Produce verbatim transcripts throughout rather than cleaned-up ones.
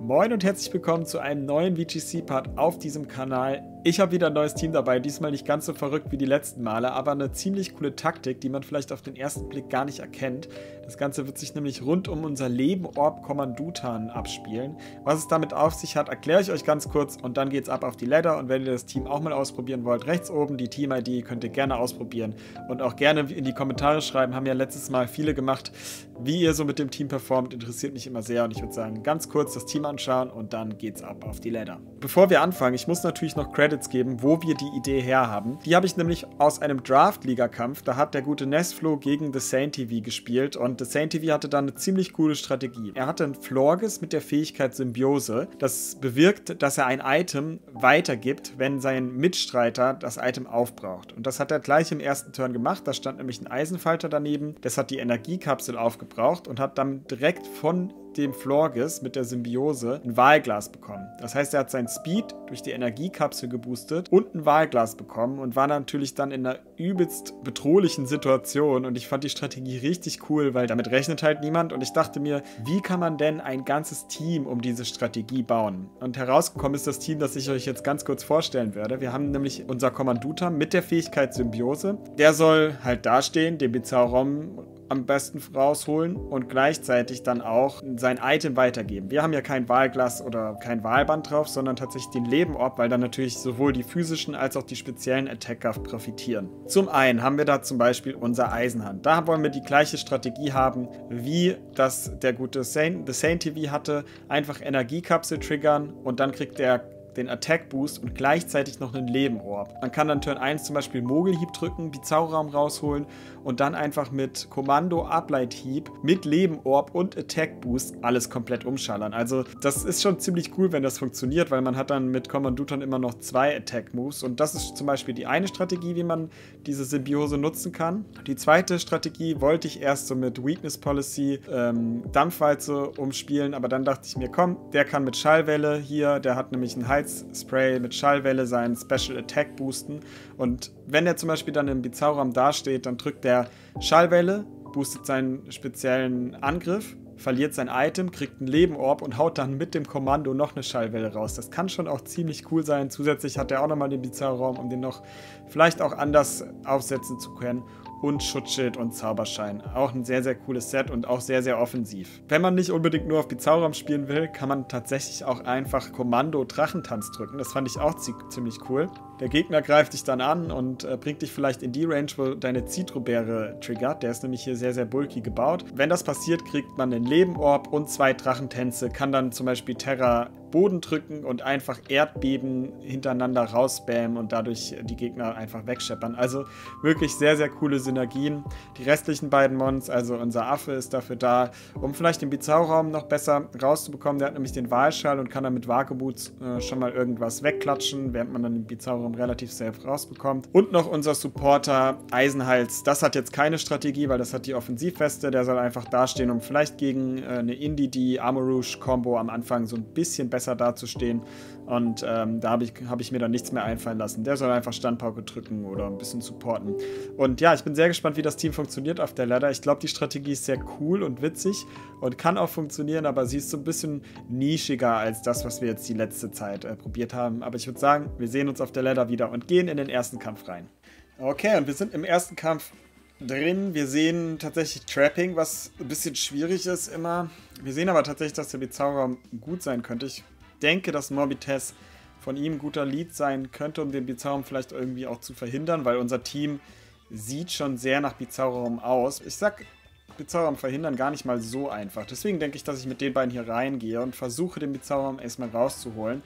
Moin und herzlich willkommen zu einem neuen V G C-Part auf diesem Kanal. Ich habe wieder ein neues Team dabei, diesmal nicht ganz so verrückt wie die letzten Male, aber eine ziemlich coole Taktik, die man vielleicht auf den ersten Blick gar nicht erkennt. Das Ganze wird sich nämlich rund um unser Leben-Orb Kommandutan abspielen. Was es damit auf sich hat, erkläre ich euch ganz kurz und dann geht's ab auf die Ladder. Und wenn ihr das Team auch mal ausprobieren wollt, rechts oben die Team-I D, könnt ihr gerne ausprobieren und auch gerne in die Kommentare schreiben. Haben ja letztes Mal viele gemacht, wie ihr so mit dem Team performt, interessiert mich immer sehr und ich würde sagen, ganz kurz das Team anschauen und dann geht's ab auf die Ladder. Bevor wir anfangen, ich muss natürlich noch Credits geben, wo wir die Idee her haben. Die habe ich nämlich aus einem Draft-Liga-Kampf, da hat der gute Nesflo gegen The Sane T V gespielt und The Sane T V hatte dann eine ziemlich coole Strategie. Er hatte einen Florges mit der Fähigkeit Symbiose, das bewirkt, dass er ein Item weitergibt, wenn sein Mitstreiter das Item aufbraucht. Und das hat er gleich im ersten Turn gemacht, da stand nämlich ein Eisenfalter daneben, das hat die Energiekapsel aufgebraucht und hat dann direkt von dem Florges mit der Symbiose ein Wahlglas bekommen. Das heißt, er hat seinen Speed durch die Energiekapsel geboostet und ein Wahlglas bekommen und war natürlich dann in einer übelst bedrohlichen Situation und ich fand die Strategie richtig cool, weil damit rechnet halt niemand und ich dachte mir, wie kann man denn ein ganzes Team um diese Strategie bauen? Und herausgekommen ist das Team, das ich euch jetzt ganz kurz vorstellen werde. Wir haben nämlich unser Kommandutan mit der Fähigkeit Symbiose. Der soll halt dastehen, den Bizarrom am besten rausholen und gleichzeitig dann auch sein Item weitergeben. Wir haben ja kein Wahlglas oder kein Wahlband drauf, sondern tatsächlich den Leben-Orb, weil dann natürlich sowohl die physischen als auch die speziellen Attacker profitieren. Zum einen haben wir da zum Beispiel unser Eisenhand. Da wollen wir die gleiche Strategie haben, wie das der gute Sane, The Sane T V hatte. Einfach Energiekapsel triggern und dann kriegt der den Attack Boost und gleichzeitig noch einen Leben-Orb. Man kann dann Turn eins zum Beispiel Mogelhieb drücken, Bizarro-Raum rausholen und dann einfach mit Kommando Uplight-Hieb mit Leben-Orb und Attack Boost alles komplett umschallern. Also das ist schon ziemlich cool, wenn das funktioniert, weil man hat dann mit Kommandutan immer noch zwei Attack-Moves und das ist zum Beispiel die eine Strategie, wie man diese Symbiose nutzen kann. Die zweite Strategie wollte ich erst so mit Weakness Policy ähm, Dampfwalze umspielen, aber dann dachte ich mir, komm, der kann mit Schallwelle hier, der hat nämlich einen Hals Spray mit Schallwelle seinen Special Attack boosten und wenn er zum Beispiel dann im Bizarro dasteht, dann drückt der Schallwelle, boostet seinen speziellen Angriff, verliert sein Item, kriegt einen Leben-Orb und haut dann mit dem Kommando noch eine Schallwelle raus. Das kann schon auch ziemlich cool sein. Zusätzlich hat er auch nochmal den Bizarro-Raum, um den noch vielleicht auch anders aufsetzen zu können. Und Schutzschild und Zauberschein. Auch ein sehr, sehr cooles Set und auch sehr, sehr offensiv. Wenn man nicht unbedingt nur auf Bizarro spielen will, kann man tatsächlich auch einfach Kommando Drachentanz drücken. Das fand ich auch ziemlich cool. Der Gegner greift dich dann an und äh, bringt dich vielleicht in die Range, wo deine Citrobeere triggert. Der ist nämlich hier sehr, sehr bulky gebaut. Wenn das passiert, kriegt man einen Leben-Orb und zwei Drachentänze, kann dann zum Beispiel Terra Boden drücken und einfach Erdbeben hintereinander rausspammen und dadurch die Gegner einfach wegscheppern. Also wirklich sehr, sehr coole Synergien. Die restlichen beiden Mons, also unser Affe ist dafür da, um vielleicht den Bizarro-Raum noch besser rauszubekommen. Der hat nämlich den Wahlschall und kann dann mit Vakeboots äh, schon mal irgendwas wegklatschen, während man dann den Bizarro-Raum relativ safe rausbekommt. Und noch unser Supporter Eisenhals. Das hat jetzt keine Strategie, weil das hat die Offensivweste. Der soll einfach dastehen, um vielleicht gegen äh, eine Indie-Armor-Rouge-Kombo am Anfang so ein bisschen besser dazustehen und ähm, da habe ich, hab ich mir dann nichts mehr einfallen lassen. Der soll einfach Standpauke drücken oder ein bisschen supporten. Und ja, ich bin sehr gespannt, wie das Team funktioniert auf der Ladder. Ich glaube, die Strategie ist sehr cool und witzig und kann auch funktionieren, aber sie ist so ein bisschen nischiger als das, was wir jetzt die letzte Zeit äh, probiert haben. Aber ich würde sagen, wir sehen uns auf der Ladder wieder und gehen in den ersten Kampf rein. Okay, und wir sind im ersten Kampf drin. Wir sehen tatsächlich Trapping, was ein bisschen schwierig ist immer. Wir sehen aber tatsächlich, dass der Bizarro gut sein könnte. Ich denke, dass Morbites von ihm ein guter Lead sein könnte, um den Bizarro vielleicht irgendwie auch zu verhindern, weil unser Team sieht schon sehr nach Bizarro aus. Ich sag, Bizarro verhindern gar nicht mal so einfach. Deswegen denke ich, dass ich mit den beiden hier reingehe und versuche, den Bizarro erstmal rauszuholen.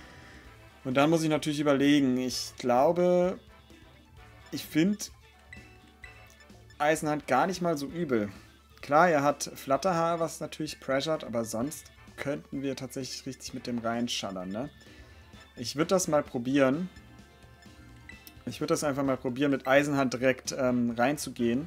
Und dann muss ich natürlich überlegen. Ich glaube, ich finde Eisenhand gar nicht mal so übel. Klar, er hat Flatterhaar, was natürlich pressured, aber sonst könnten wir tatsächlich richtig mit dem reinschallern, ne? Ich würde das mal probieren. Ich würde das einfach mal probieren, mit Eisenhand direkt ähm, reinzugehen.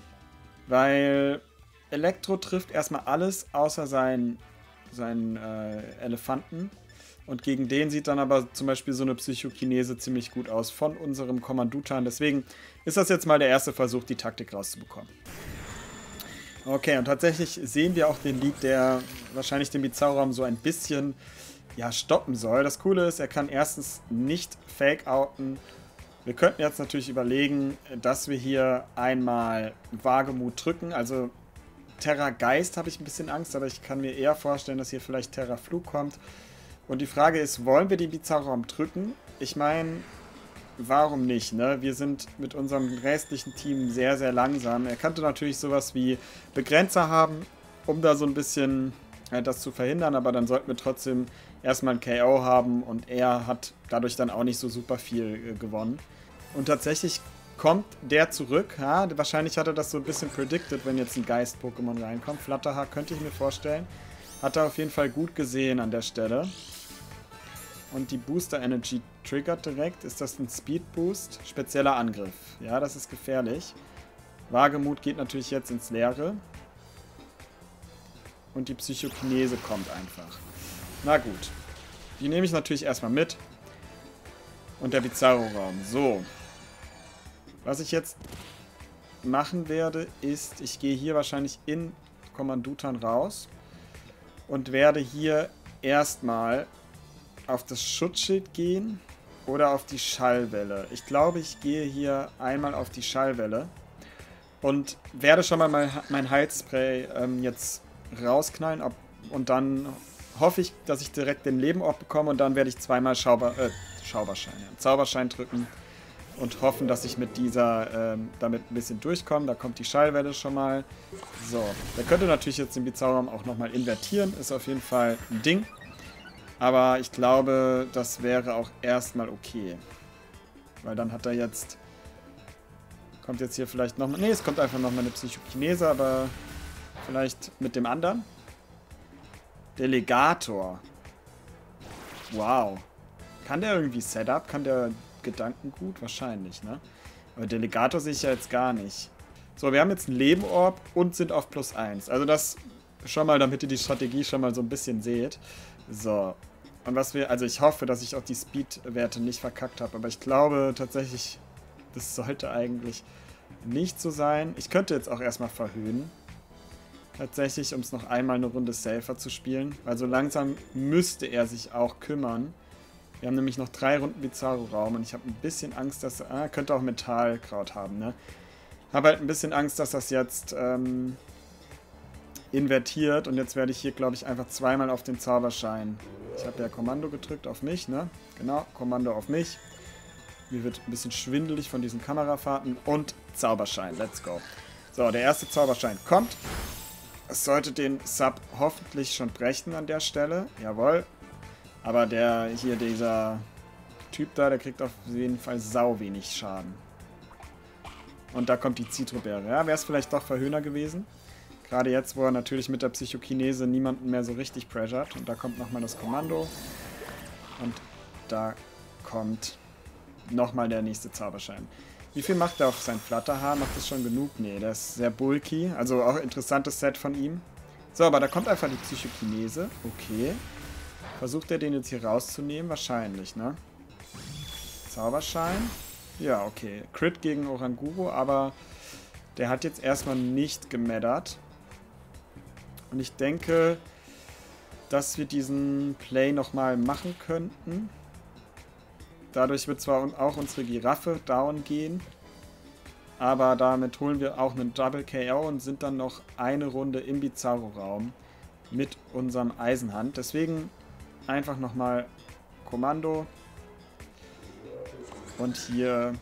Weil Elektro trifft erstmal alles, außer seinen, seinen äh, Elefanten. Und gegen den sieht dann aber zum Beispiel so eine Psychokinese ziemlich gut aus von unserem Kommandutan. Deswegen ist das jetzt mal der erste Versuch, die Taktik rauszubekommen. Okay, und tatsächlich sehen wir auch den Lead, der wahrscheinlich den Bizarro-Raum so ein bisschen ja, stoppen soll. Das Coole ist, er kann erstens nicht fake-outen. Wir könnten jetzt natürlich überlegen, dass wir hier einmal Wagemut drücken. Also Terra Geist habe ich ein bisschen Angst, aber ich kann mir eher vorstellen, dass hier vielleicht Terra Flug kommt. Und die Frage ist, wollen wir den Bizarro-Raum drücken? Ich meine, warum nicht, ne? Wir sind mit unserem restlichen Team sehr, sehr langsam. Er könnte natürlich sowas wie Begrenzer haben, um da so ein bisschen äh, das zu verhindern, aber dann sollten wir trotzdem erstmal ein K O haben und er hat dadurch dann auch nicht so super viel äh, gewonnen. Und tatsächlich kommt der zurück. Ja? Wahrscheinlich hat er das so ein bisschen predicted, wenn jetzt ein Geist-Pokémon reinkommt. Flatterhaar könnte ich mir vorstellen. Hat er auf jeden Fall gut gesehen an der Stelle. Und die Booster Energy triggert direkt. Ist das ein Speed Boost? Spezieller Angriff. Ja, das ist gefährlich. Wagemut geht natürlich jetzt ins Leere. Und die Psychokinese kommt einfach. Na gut. Die nehme ich natürlich erstmal mit. Und der Bizarro-Raum. So. Was ich jetzt machen werde, ist, ich gehe hier wahrscheinlich in Kommandutan raus. Und werde hier erstmal auf das Schutzschild gehen oder auf die Schallwelle. Ich glaube, ich gehe hier einmal auf die Schallwelle und werde schon mal mein, mein Heilspray ähm, jetzt rausknallen ob, und dann hoffe ich, dass ich direkt den Lebenort bekomme und dann werde ich zweimal Schauber, äh, Schauberschein, ja, Zauberschein drücken und hoffen, dass ich mit dieser ähm, damit ein bisschen durchkomme. Da kommt die Schallwelle schon mal. So, der könnte natürlich jetzt den Bizarro-Raum auch nochmal invertieren. Ist auf jeden Fall ein Ding. Aber ich glaube, das wäre auch erstmal okay. Weil dann hat er jetzt... Kommt jetzt hier vielleicht nochmal... Ne, es kommt einfach nochmal eine Psychokinese, aber vielleicht mit dem anderen. Delegator. Wow. Kann der irgendwie Setup? Kann der Gedankengut? Wahrscheinlich, ne? Aber Delegator sehe ich ja jetzt gar nicht. So, wir haben jetzt einen Lebenorb und sind auf plus eins. Also das schon mal, damit ihr die Strategie schon mal so ein bisschen seht. So. Und was wir, also ich hoffe, dass ich auch die Speed-Werte nicht verkackt habe, aber ich glaube tatsächlich, das sollte eigentlich nicht so sein. Ich könnte jetzt auch erstmal verhöhnen. Tatsächlich, um es noch einmal eine Runde safer zu spielen. Weil so langsam müsste er sich auch kümmern. Wir haben nämlich noch drei Runden Bizarro-Raum und ich habe ein bisschen Angst, dass... Ah, könnte auch Metallkraut haben, ne? Habe halt ein bisschen Angst, dass das jetzt ähm, invertiert und jetzt werde ich hier, glaube ich, einfach zweimal auf den Zauberschein. Ich habe ja Kommando gedrückt auf mich, ne? Genau, Kommando auf mich. Mir wird ein bisschen schwindelig von diesen Kamerafahrten und Zauberschein, let's go. So, der erste Zauberschein kommt. Es sollte den Sub hoffentlich schon brechen an der Stelle, jawohl. Aber der hier, dieser Typ da, der kriegt auf jeden Fall sau wenig Schaden. Und da kommt die Zitrobeere. Ja, wäre es vielleicht doch Verhöhner gewesen. Gerade jetzt, wo er natürlich mit der Psychokinese niemanden mehr so richtig pressured. Und da kommt nochmal das Kommando. Und da kommt nochmal der nächste Zauberschein. Wie viel macht er auf sein Flatterhaar? Macht das schon genug? Nee, der ist sehr bulky. Also auch interessantes Set von ihm. So, aber da kommt einfach die Psychokinese. Okay. Versucht er den jetzt hier rauszunehmen? Wahrscheinlich, ne? Zauberschein. Ja, okay. Crit gegen Oranguru, aber der hat jetzt erstmal nicht gemattert. Und ich denke, dass wir diesen Play nochmal machen könnten. Dadurch wird zwar auch unsere Giraffe down gehen, aber damit holen wir auch einen Double K O und sind dann noch eine Runde im Bizarro-Raum mit unserem Eisenhand. Deswegen einfach nochmal Kommando. Und hier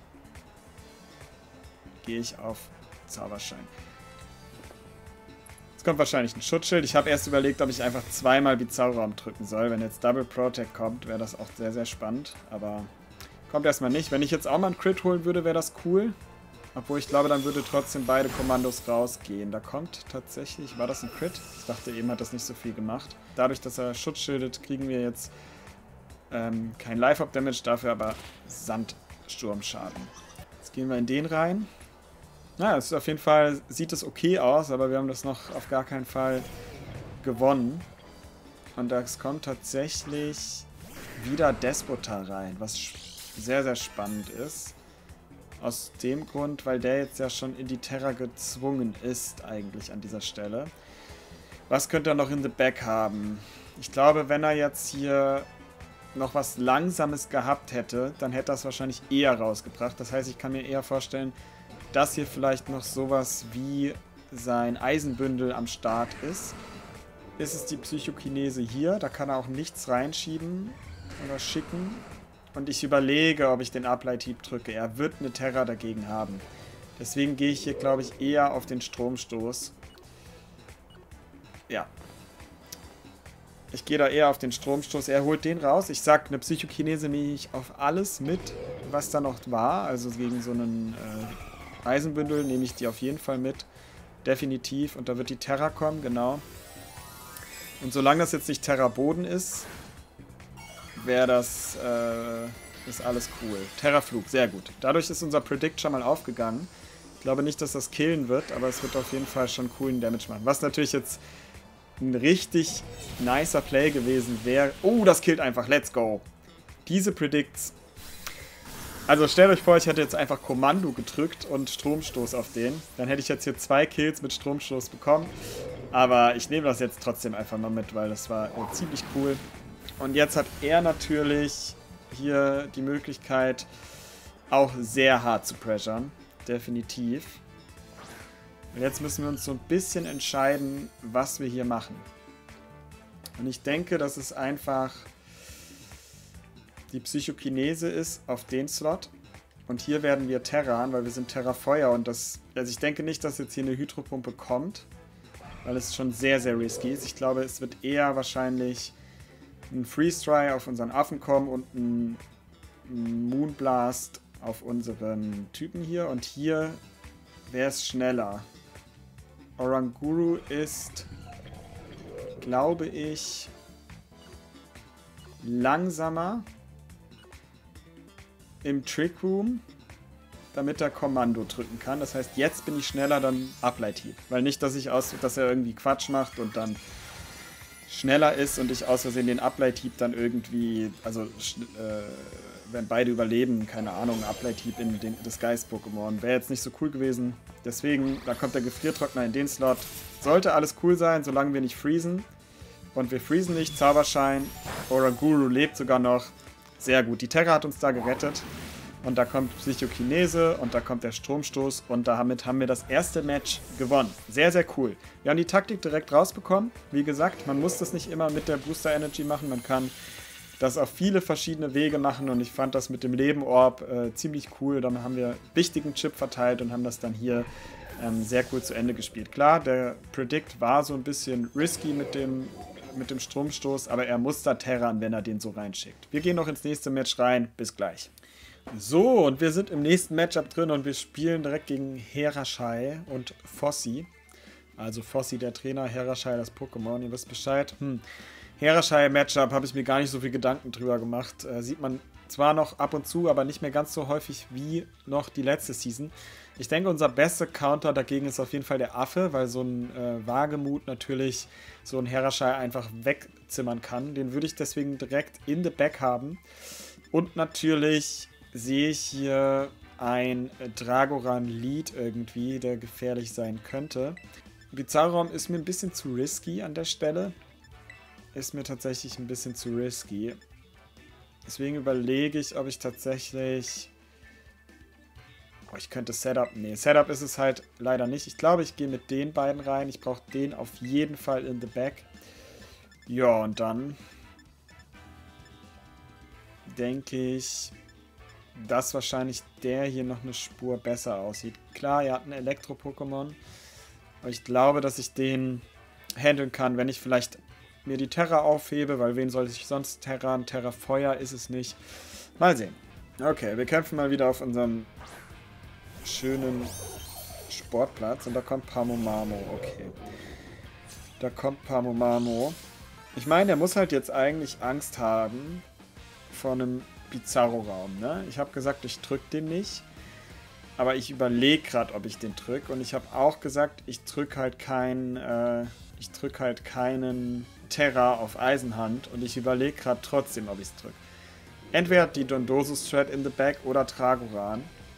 gehe ich auf Zauberschein. Jetzt kommt wahrscheinlich ein Schutzschild. Ich habe erst überlegt, ob ich einfach zweimal Bizarro-Raum drücken soll. Wenn jetzt Double Protect kommt, wäre das auch sehr, sehr spannend. Aber kommt erstmal nicht. Wenn ich jetzt auch mal einen Crit holen würde, wäre das cool. Obwohl ich glaube, dann würde trotzdem beide Kommandos rausgehen. Da kommt tatsächlich... War das ein Crit? Ich dachte, eben hat das nicht so viel gemacht. Dadurch, dass er Schutzschildet, kriegen wir jetzt ähm, kein Life-Up-Damage, dafür aber Sandsturmschaden. Jetzt gehen wir in den rein. Na, es ist auf jeden Fall... Sieht es okay aus, aber wir haben das noch auf gar keinen Fall gewonnen. Und das kommt tatsächlich wieder Despota rein, was sehr, sehr spannend ist. Aus dem Grund, weil der jetzt ja schon in die Terra gezwungen ist, eigentlich an dieser Stelle. Was könnte er noch in the back haben? Ich glaube, wenn er jetzt hier noch was Langsames gehabt hätte, dann hätte er es wahrscheinlich eher rausgebracht. Das heißt, ich kann mir eher vorstellen, dass hier vielleicht noch sowas wie sein Eisenbündel am Start ist. Ist es die Psychokinese hier? Da kann er auch nichts reinschieben oder schicken. Und ich überlege, ob ich den Uplight-Hieb drücke. Er wird eine Terra dagegen haben. Deswegen gehe ich hier, glaube ich, eher auf den Stromstoß. Ja. Ich gehe da eher auf den Stromstoß. Er holt den raus. Ich sag, eine Psychokinese nehme ich auf alles mit, was da noch war. Also gegen so einen äh, Eisenbündel nehme ich die auf jeden Fall mit. Definitiv. Und da wird die Terra kommen, genau. Und solange das jetzt nicht Terra-Boden ist, wäre das, äh, ist alles cool. Terraflug, sehr gut. Dadurch ist unser Predict schon mal aufgegangen. Ich glaube nicht, dass das killen wird, aber es wird auf jeden Fall schon coolen Damage machen. Was natürlich jetzt ein richtig nicer Play gewesen wäre. Oh, das killt einfach. Let's go. Diese Predicts. Also stellt euch vor, ich hätte jetzt einfach Kommando gedrückt und Stromstoß auf den. Dann hätte ich jetzt hier zwei Kills mit Stromstoß bekommen. Aber ich nehme das jetzt trotzdem einfach mal mit, weil das war äh, ziemlich cool. Und jetzt hat er natürlich hier die Möglichkeit, auch sehr hart zu pressuren. Definitiv. Und jetzt müssen wir uns so ein bisschen entscheiden, was wir hier machen. Und ich denke, dass es einfach die Psychokinese ist auf den Slot. Und hier werden wir Terran, weil wir sind Terra-Feuer. Und das, also ich denke nicht, dass jetzt hier eine Hydropumpe kommt, weil es schon sehr, sehr risky ist. Ich glaube, es wird eher wahrscheinlich ein Freeze-Dry auf unseren Affen kommen und ein Moonblast auf unseren Typen hier. Und hier wäre es schneller. Oranguru ist, glaube ich, langsamer im Trick Room, damit er Kommando drücken kann. Das heißt, jetzt bin ich schneller dann Uplight Hieb. Weil nicht, dass ich aus, dass er irgendwie Quatsch macht und dann schneller ist und ich aus Versehen den Uplight Hieb dann irgendwie, also äh, wenn beide überleben, keine Ahnung, Uplight Hieb in den, das Geist-Pokémon. Wäre jetzt nicht so cool gewesen. Deswegen, da kommt der Gefriertrockner in den Slot. Sollte alles cool sein, solange wir nicht freezen. Und wir freezen nicht. Zauberschein. Oranguru lebt sogar noch. Sehr gut. Die Terra hat uns da gerettet. Und da kommt Psychokinese und da kommt der Stromstoß. Und damit haben wir das erste Match gewonnen. Sehr, sehr cool. Wir haben die Taktik direkt rausbekommen. Wie gesagt, man muss das nicht immer mit der Booster Energy machen. Man kann das auf viele verschiedene Wege machen. Und ich fand das mit dem Leben-Orb äh, ziemlich cool. Dann haben wir wichtigen Chip verteilt und haben das dann hier ähm, sehr cool zu Ende gespielt. Klar, der Predict war so ein bisschen risky mit dem, mit dem Stromstoß, aber er muss da terran, wenn er den so reinschickt. Wir gehen noch ins nächste Match rein. Bis gleich. So, und wir sind im nächsten Matchup drin und wir spielen direkt gegen Herashai und Fossi. Also Fossi der Trainer, Herashai das Pokémon, ihr wisst Bescheid. Hm. Herashai-Matchup habe ich mir gar nicht so viel Gedanken drüber gemacht. Äh, sieht man zwar noch ab und zu, aber nicht mehr ganz so häufig wie noch die letzte Season. Ich denke, unser bester Counter dagegen ist auf jeden Fall der Affe, weil so ein äh, Wagemut natürlich so ein Herashai einfach wegzimmern kann. Den würde ich deswegen direkt in the back haben. Und natürlich sehe ich hier ein Dragoran-Lead irgendwie, der gefährlich sein könnte. Bizarrom ist mir ein bisschen zu risky an der Stelle. Ist mir tatsächlich ein bisschen zu risky. Deswegen überlege ich, ob ich tatsächlich... Oh, ich könnte Setup... Nee, Setup ist es halt leider nicht. Ich glaube, ich gehe mit den beiden rein. Ich brauche den auf jeden Fall in the back. Ja, und dann denke ich, dass wahrscheinlich der hier noch eine Spur besser aussieht. Klar, er hat ein Elektro-Pokémon. Aber ich glaube, dass ich den handeln kann, wenn ich vielleicht mir die Terra aufhebe, weil wen soll ich sonst terran? Terra Feuer ist es nicht. Mal sehen. Okay, wir kämpfen mal wieder auf unserem schönen Sportplatz und da kommt Pamomamo. Okay. Da kommt Pamomamo. Ich meine, der muss halt jetzt eigentlich Angst haben vor einem Bizarro-Raum, ne? Ich habe gesagt, ich drücke den nicht. Aber ich überlege gerade, ob ich den drücke. Und ich habe auch gesagt, ich drücke halt keinen, äh, ich drücke halt keinen Terra auf Eisenhand. Und ich überlege gerade trotzdem, ob ich es drücke. Entweder die Dondoso Strat in the back oder Dragoran.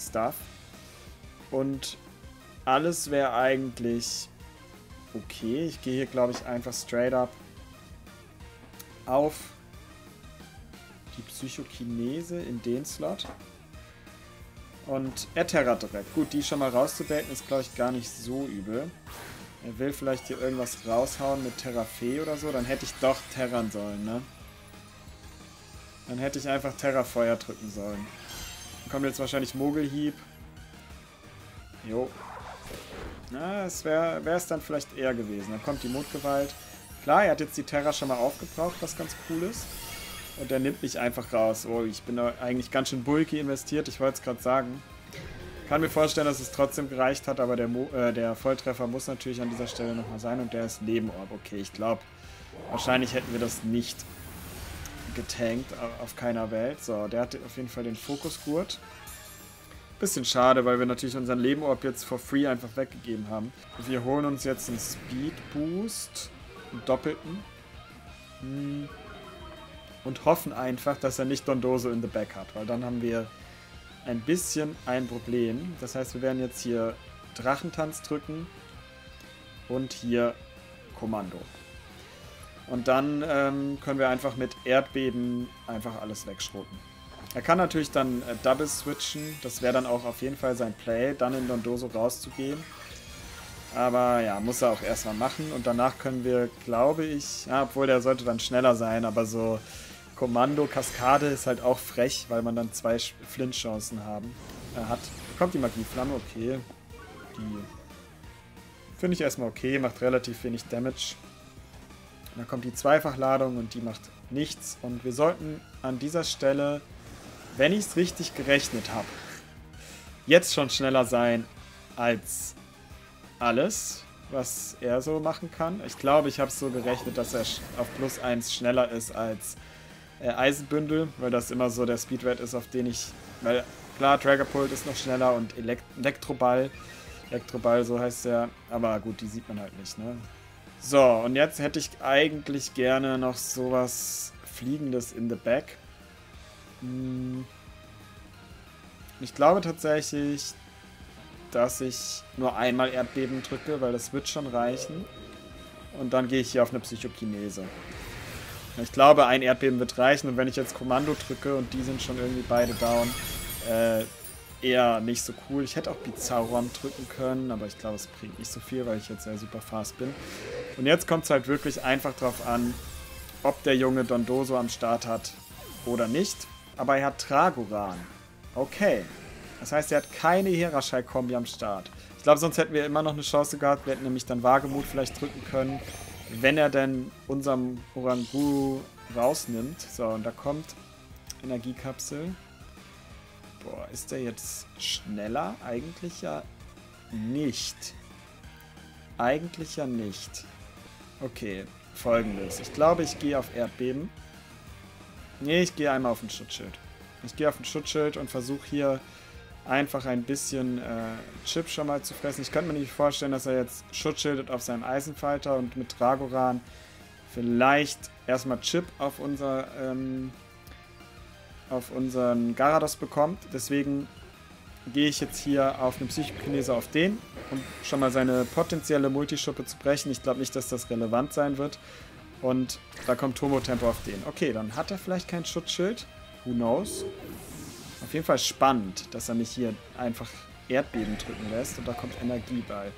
Stuff. Und alles wäre eigentlich okay. Ich gehe hier, glaube ich, einfach straight up auf die Psychokinese in den Slot. Und er terrat direkt. Gut, die schon mal rauszubaiten ist, glaube ich, gar nicht so übel. Er will vielleicht hier irgendwas raushauen mit Terrafee oder so. Dann hätte ich doch terran sollen, ne? Dann hätte ich einfach Terrafeuer drücken sollen. Dann kommt jetzt wahrscheinlich Mogelhieb. Jo. Na, es wäre es dann vielleicht eher gewesen. Dann kommt die Mondgewalt. Klar, er hat jetzt die Terra schon mal aufgebraucht, was ganz cool ist. Und er nimmt mich einfach raus. Oh, ich bin da eigentlich ganz schön bulky investiert. Ich wollte es gerade sagen. Kann mir vorstellen, dass es trotzdem gereicht hat, aber der, Mo äh, der Volltreffer muss natürlich an dieser Stelle nochmal sein. Und der ist Lebenorb. Okay, ich glaube, wahrscheinlich hätten wir das nicht getankt. Auf keiner Welt. So, der hat auf jeden Fall den Fokusgurt. Bisschen schade, weil wir natürlich unseren Lebenorb jetzt for free einfach weggegeben haben. Wir holen uns jetzt einen Speed Boost. Einen doppelten. Hm. Und hoffen einfach, dass er nicht Dondoso in the back hat, weil dann haben wir ein bisschen ein Problem. Das heißt, wir werden jetzt hier Drachentanz drücken und hier Kommando. Und dann ähm, können wir einfach mit Erdbeben einfach alles wegschroten. Er kann natürlich dann äh, Double switchen, das wäre dann auch auf jeden Fall sein Play, dann in Dondoso rauszugehen. Aber ja, muss er auch erstmal machen und danach können wir, glaube ich, ja, obwohl der sollte dann schneller sein, aber so Kommando, Kaskade ist halt auch frech, weil man dann zwei Flint-Chancen haben, äh, hat. Da kommt die Magieflamme, okay. Die finde ich erstmal okay, macht relativ wenig Damage. Dann kommt die Zweifachladung und die macht nichts. Und wir sollten an dieser Stelle, wenn ich es richtig gerechnet habe, jetzt schon schneller sein als alles, was er so machen kann. Ich glaube, ich habe es so gerechnet, dass er auf plus eins schneller ist als äh, Eisenbündel, weil das immer so der Speedwert ist, auf den ich, weil klar, Dragapult ist noch schneller und Elekt Elektroball, Elektroball, so heißt er, aber gut, die sieht man halt nicht, ne? So, und jetzt hätte ich eigentlich gerne noch sowas Fliegendes in the back. Hm. Ich glaube tatsächlich, dass ich nur einmal Erdbeben drücke, weil das wird schon reichen. Und dann gehe ich hier auf eine Psychokinese. Ich glaube, ein Erdbeben wird reichen. Und wenn ich jetzt Kommando drücke und die sind schon irgendwie beide down, äh, eher nicht so cool. Ich hätte auch Bizarrom drücken können, aber ich glaube, es bringt nicht so viel, weil ich jetzt sehr super fast bin. Und jetzt kommt es halt wirklich einfach drauf an, ob der Junge Dondoso am Start hat oder nicht. Aber er hat Tragoran. Okay. Das heißt, er hat keine Heraschei-Kombi am Start. Ich glaube, sonst hätten wir immer noch eine Chance gehabt. Wir hätten nämlich dann Wagemut vielleicht drücken können, wenn er denn unserem Oranguru rausnimmt. So, und da kommt Energiekapsel. Boah, ist der jetzt schneller? Eigentlich ja nicht. Eigentlich ja nicht. Okay, folgendes. Ich glaube, ich gehe auf Erdbeben. Nee, ich gehe einmal auf ein Schutzschild. Ich gehe auf ein Schutzschild und versuche hier einfach ein bisschen äh, Chip schon mal zu fressen. Ich könnte mir nicht vorstellen, dass er jetzt Schutzschildet auf seinem Eisenfighter und mit Dragoran vielleicht erstmal Chip auf unser ähm, auf unseren Garados bekommt. Deswegen gehe ich jetzt hier auf eine Psychokinese auf den, um schon mal seine potenzielle Multischuppe zu brechen. Ich glaube nicht, dass das relevant sein wird. Und da kommt Turbo-Tempo auf den. Okay, dann hat er vielleicht kein Schutzschild. Who knows? Auf jeden Fall spannend, dass er mich hier einfach Erdbeben drücken lässt. Und da kommt Energie bei.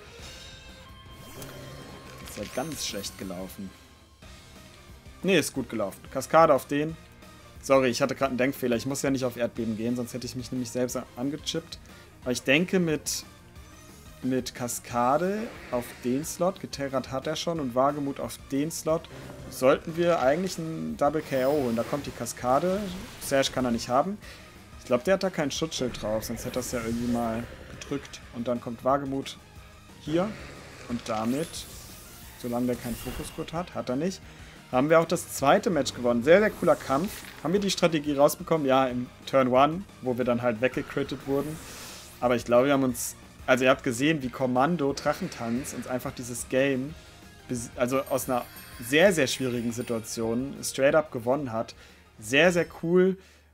Das ist ja ganz schlecht gelaufen. Nee, ist gut gelaufen. Kaskade auf den. Sorry, ich hatte gerade einen Denkfehler. Ich muss ja nicht auf Erdbeben gehen, sonst hätte ich mich nämlich selbst angechippt. Aber ich denke, mit, mit Kaskade auf den Slot, geterrat hat er schon, und Wagemut auf den Slot, sollten wir eigentlich einen Double K O holen. Da kommt die Kaskade. Sash kann er nicht haben. Ich glaube, der hat da kein Schutzschild drauf, sonst hätte er es ja irgendwie mal gedrückt. Und dann kommt Wagemut hier. Und damit, solange der keinen Fokusgurt hat, hat er nicht, haben wir auch das zweite Match gewonnen. Sehr, sehr cooler Kampf. Haben wir die Strategie rausbekommen? Ja, im Turn eins, wo wir dann halt weggecrittet wurden. Aber ich glaube, wir haben uns... Also ihr habt gesehen, wie Kommando Drachentanz uns einfach dieses Game, also aus einer sehr, sehr schwierigen Situation, straight up gewonnen hat. Sehr, sehr cool.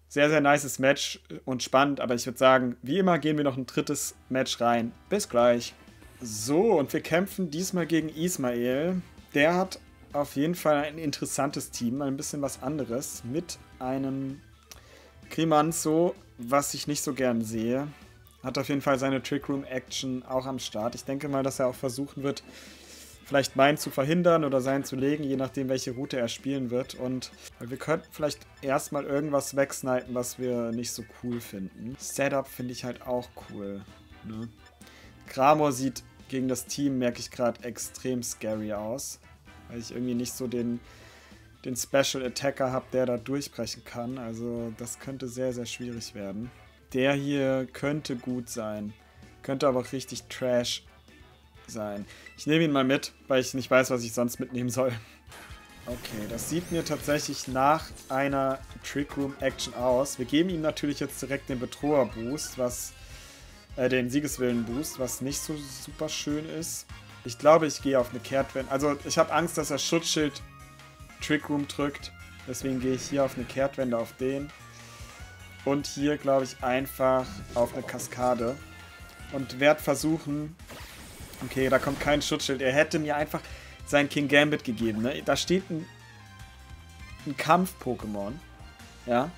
Sehr, sehr nices Match und spannend, aber ich würde sagen, wie immer gehen wir noch ein drittes Match rein. Bis gleich. So, und wir kämpfen diesmal gegen Ismael. Der hat auf jeden Fall ein interessantes Team, ein bisschen was anderes, mit einem Grimanzo, was ich nicht so gern sehe. Hat auf jeden Fall seine Trick Room Action auch am Start. Ich denke mal, dass er auch versuchen wird, vielleicht meinen zu verhindern oder seinen zu legen, je nachdem, welche Route er spielen wird. Und wir könnten vielleicht erstmal irgendwas wegsnipen, was wir nicht so cool finden. Setup finde ich halt auch cool. Ne? Kramor sieht gegen das Team, merke ich gerade, extrem scary aus. Weil ich irgendwie nicht so den, den Special Attacker habe, der da durchbrechen kann. Also das könnte sehr, sehr schwierig werden. Der hier könnte gut sein. Könnte aber auch richtig Trash sein. Ich nehme ihn mal mit, weil ich nicht weiß, was ich sonst mitnehmen soll. Okay, das sieht mir tatsächlich nach einer Trick Room Action aus. Wir geben ihm natürlich jetzt direkt den Bedroher Boost, was äh, den Siegeswillen Boost, was nicht so super schön ist. Ich glaube, ich gehe auf eine Kehrtwende. Also ich habe Angst, dass er Schutzschild Trick Room drückt. Deswegen gehe ich hier auf eine Kehrtwende auf den. Und hier glaube ich einfach auf eine Kaskade. Und werde versuchen... Okay, da kommt kein Schutzschild. Er hätte mir einfach sein King Gambit gegeben. Ne? Da steht ein, ein Kampf-Pokémon. Ja.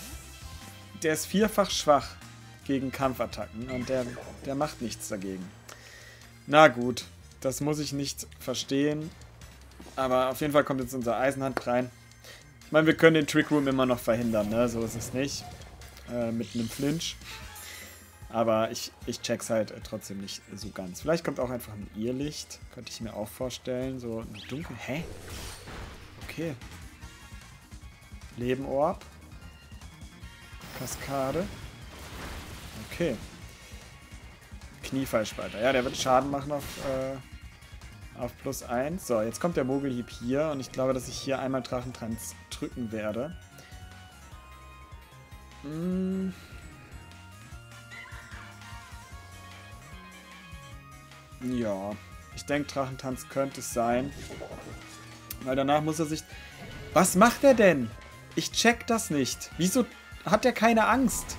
Der ist vierfach schwach gegen Kampfattacken. Und der, der macht nichts dagegen. Na gut. Das muss ich nicht verstehen. Aber auf jeden Fall kommt jetzt unser Eisenhand rein. Ich meine, wir können den Trick Room immer noch verhindern. Ne? So ist es nicht. Äh, mit einem Flinch. Aber ich, ich check's halt trotzdem nicht so ganz. Vielleicht kommt auch einfach ein Irrlicht. Könnte ich mir auch vorstellen. So ein dunkel. Hä? Okay. Lebenorb. Kaskade. Okay. Kniefallspalter. Ja, der wird Schaden machen auf, äh, auf plus eins. So, jetzt kommt der Mogelhieb hier. Und ich glaube, dass ich hier einmal Drachentrans drücken werde. Hm. Ja, ich denke, Drachentanz könnte es sein. Weil danach muss er sich... Was macht er denn? Ich check das nicht. Wieso hat er keine Angst?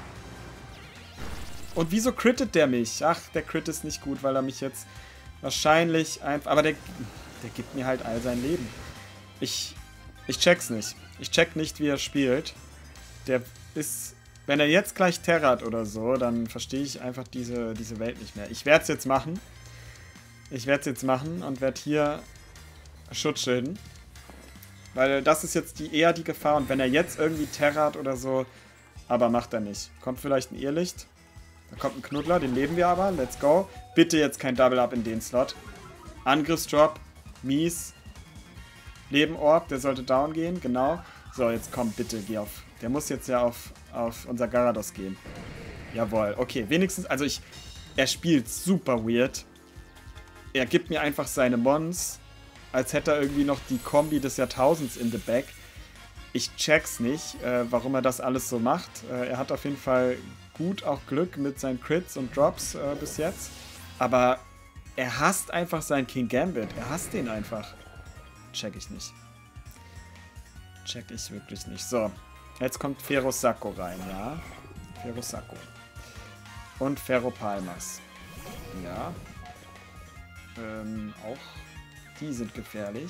Und wieso crittet der mich? Ach, der Crit ist nicht gut, weil er mich jetzt wahrscheinlich einfach... Aber der, der gibt mir halt all sein Leben. Ich, ich check's nicht. Ich check nicht, wie er spielt. Der ist... Wenn er jetzt gleich terrat oder so, dann verstehe ich einfach diese, diese Welt nicht mehr. Ich werde es jetzt machen. Ich werde es jetzt machen und werde hier Schutzschilden. Weil das ist jetzt die, eher die Gefahr. Und wenn er jetzt irgendwie terrat oder so, aber macht er nicht. Kommt vielleicht ein Irrlicht. Da kommt ein Knuddler, den leben wir aber. Let's go. Bitte jetzt kein Double-Up in den Slot. Angriffsdrop. Mies. Lebenorb, der sollte down gehen, genau. So, jetzt komm, bitte, geh auf. Der muss jetzt ja auf, auf unser Garados gehen. Jawohl, okay, wenigstens, also ich, er spielt super weird. Er gibt mir einfach seine Mons, als hätte er irgendwie noch die Kombi des Jahrtausends in the back. Ich check's nicht, äh, warum er das alles so macht. Äh, er hat auf jeden Fall gut auch Glück mit seinen Crits und Drops äh, bis jetzt. Aber er hasst einfach seinen King Gambit. Er hasst den einfach. Check ich nicht. Check ich wirklich nicht. So, jetzt kommt Ferrosacco rein, ja. Ferrosacco. Und Ferropalmas. Ja. Ähm, auch die sind gefährlich.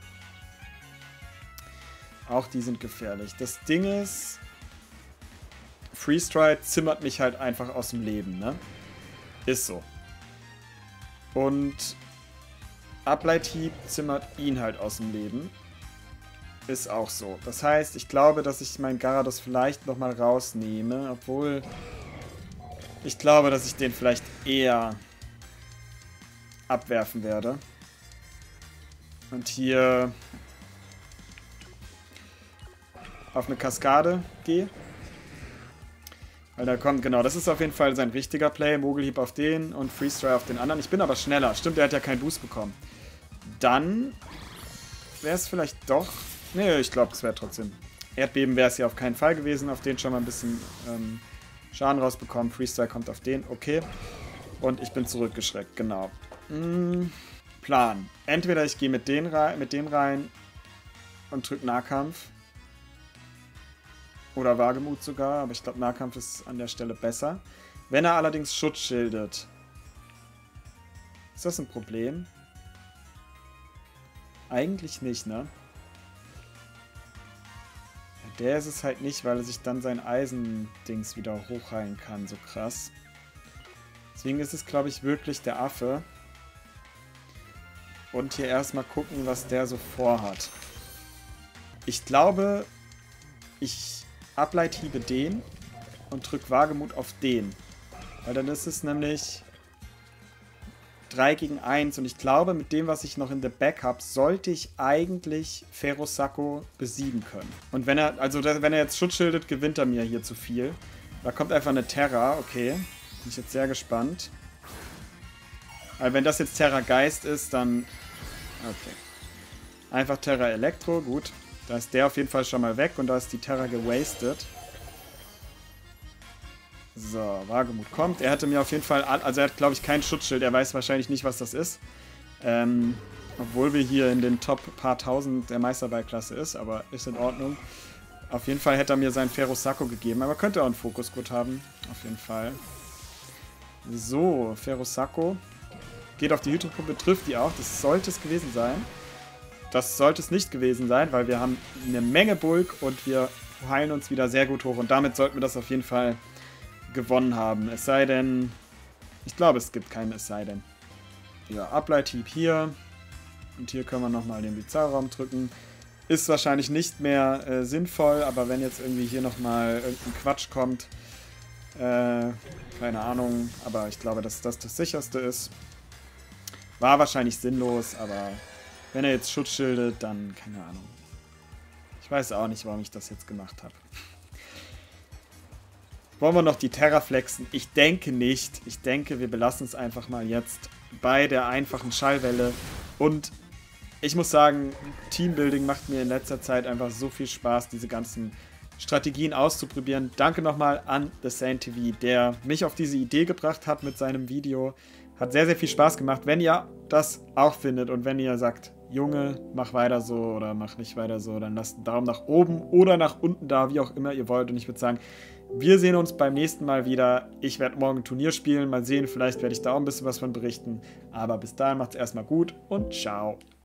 Auch die sind gefährlich. Das Ding ist, Freestride zimmert mich halt einfach aus dem Leben, ne? Ist so. Und Uplight-Hieb zimmert ihn halt aus dem Leben. Ist auch so. Das heißt, ich glaube, dass ich meinen Garados vielleicht nochmal rausnehme, obwohl ich glaube, dass ich den vielleicht eher abwerfen werde. Und hier auf eine Kaskade gehe. Weil da kommt, genau, das ist auf jeden Fall sein richtiger Play. Mogelhieb auf den und Freeze-Dry auf den anderen. Ich bin aber schneller. Stimmt, er hat ja keinen Boost bekommen. Dann wäre es vielleicht doch... Nee, ich glaube, es wäre trotzdem... Erdbeben wäre es ja auf keinen Fall gewesen. Auf den schon mal ein bisschen ähm, Schaden rausbekommen. Freeze-Dry kommt auf den. Okay. Und ich bin zurückgeschreckt. Genau. Hm, Plan. Entweder ich gehe mit, den mit dem rein und drücke Nahkampf. Oder Wagemut sogar, aber ich glaube, Nahkampf ist an der Stelle besser. Wenn er allerdings Schutz schildet. Ist das ein Problem? Eigentlich nicht, ne? Der ist es halt nicht, weil er sich dann sein Eisendings wieder hochheilen kann, so krass. Deswegen ist es, glaube ich, wirklich der Affe. Und hier erstmal gucken, was der so vorhat. Ich glaube, ich ableithiebe den und drücke Wagemut auf den. Weil dann ist es nämlich drei gegen eins und ich glaube, mit dem, was ich noch in der Back habe, sollte ich eigentlich Ferosako besiegen können. Und wenn er, also wenn er jetzt Schutz schildet, gewinnt er mir hier zu viel. Da kommt einfach eine Terra, okay. Bin ich jetzt sehr gespannt. Weil wenn das jetzt Terra Geist ist, dann... Okay. Einfach Terra Elektro, gut. Da ist der auf jeden Fall schon mal weg und da ist die Terra gewastet. So, Wagemut kommt. Er hatte mir auf jeden Fall... Also er hat, glaube ich, kein Schutzschild. Er weiß wahrscheinlich nicht, was das ist. Ähm, obwohl wir hier in den Top paar tausend der Meisterballklasse ist, aber ist in Ordnung. Auf jeden Fall hätte er mir seinen Ferosako gegeben, aber könnte auch einen Fokusgurt haben. Auf jeden Fall. So, Ferosako. Geht auf die Hydropumpe, trifft die auch. Das sollte es gewesen sein. Das sollte es nicht gewesen sein, weil wir haben eine Menge Bulk und wir heilen uns wieder sehr gut hoch. Und damit sollten wir das auf jeden Fall gewonnen haben. Es sei denn... Ich glaube, es gibt keinen Es sei denn. Ja, Ableithieb hier. Und hier können wir nochmal den Bizarraum drücken. Ist wahrscheinlich nicht mehr äh, sinnvoll, aber wenn jetzt irgendwie hier nochmal irgendein Quatsch kommt, äh, keine Ahnung, aber ich glaube, dass das das sicherste ist. War wahrscheinlich sinnlos, aber wenn er jetzt Schutz schildet, dann keine Ahnung. Ich weiß auch nicht, warum ich das jetzt gemacht habe. Wollen wir noch die Terra flexen? Ich denke nicht. Ich denke, wir belassen es einfach mal jetzt bei der einfachen Schallwelle. Und ich muss sagen, Teambuilding macht mir in letzter Zeit einfach so viel Spaß, diese ganzen Strategien auszuprobieren. Danke nochmal an The Sane T V, der mich auf diese Idee gebracht hat mit seinem Video. Hat sehr, sehr viel Spaß gemacht. Wenn ihr das auch findet und wenn ihr sagt, Junge, mach weiter so oder mach nicht weiter so, dann lasst einen Daumen nach oben oder nach unten da, wie auch immer ihr wollt. Und ich würde sagen, wir sehen uns beim nächsten Mal wieder. Ich werde morgen ein Turnier spielen. Mal sehen, vielleicht werde ich da auch ein bisschen was von berichten. Aber bis dahin macht's erstmal gut und ciao.